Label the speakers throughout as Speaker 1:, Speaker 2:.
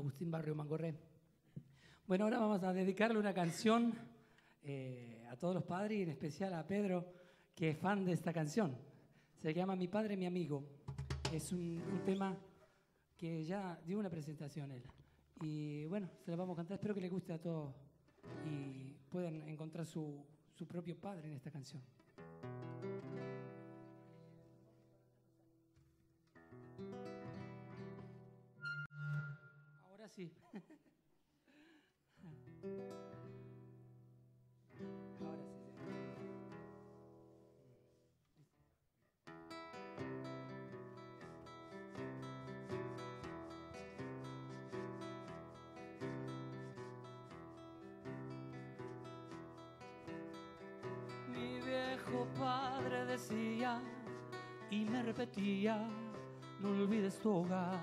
Speaker 1: Agustín Barrio Mangorré. Bueno, ahora vamos a dedicarle una canción a todos los padres y en especial a Pedro, que es fan de esta canción. Se llama Mi Padre, Mi Amigo. Es un tema que ya dio una presentación él. Y bueno, se la vamos a cantar. Espero que les guste a todos y puedan encontrar su propio padre en esta canción. Ahora sí. Ahora sí. Mi viejo padre decía y me repetía: no olvides tu hogar,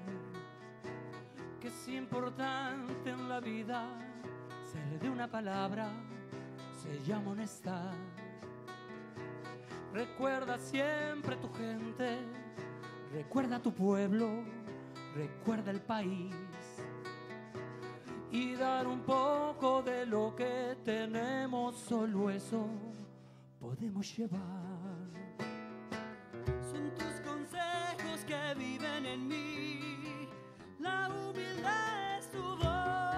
Speaker 1: que es importante en la vida, se le dé una palabra, se llama honestidad. Recuerda siempre tu gente, recuerda tu pueblo, recuerda el país, y dar un poco de lo que tenemos, solo eso podemos llevar. Son tus consejos que viven en mí, la humildad es tu voz.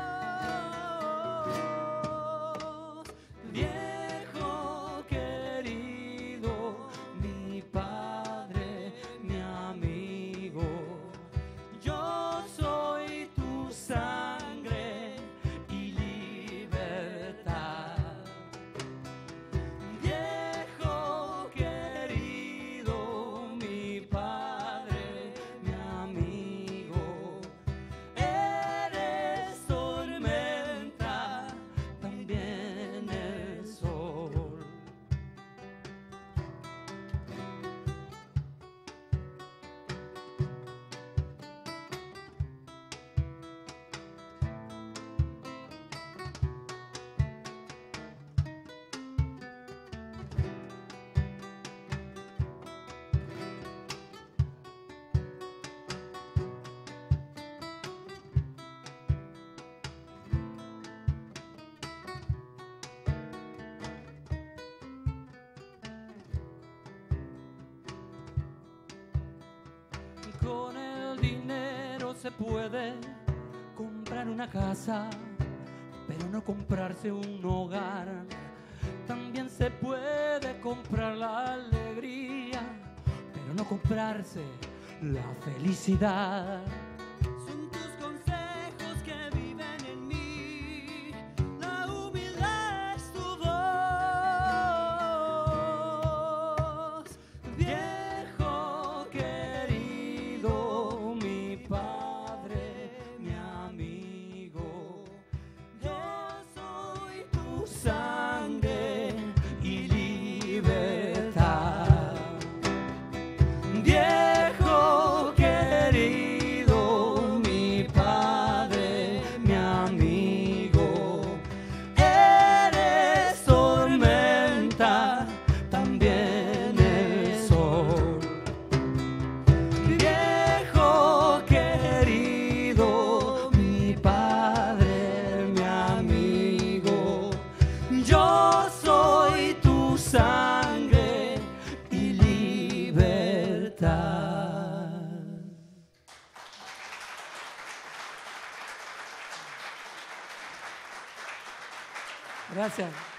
Speaker 1: Viejo querido, mi padre, mi amigo, yo soy tu sangre y libertad. Viejo querido, mi padre, mi amigo, eres tormenta, también el sol. Con el dinero se puede comprar una casa, pero no comprarse un hogar. También se puede comprar la alegría, pero no comprarse la felicidad. Son tus consejos que viven en mí, la humildad es tu voz. Viejo querido, mi padre, mi amigo, yo soy tu sangre y libertad. Viejo querido, mi padre, mi amigo, eres tormenta, también el sol. Viejo querido, mi padre, mi amigo, yo soy tu sangre y libertad. Gracias.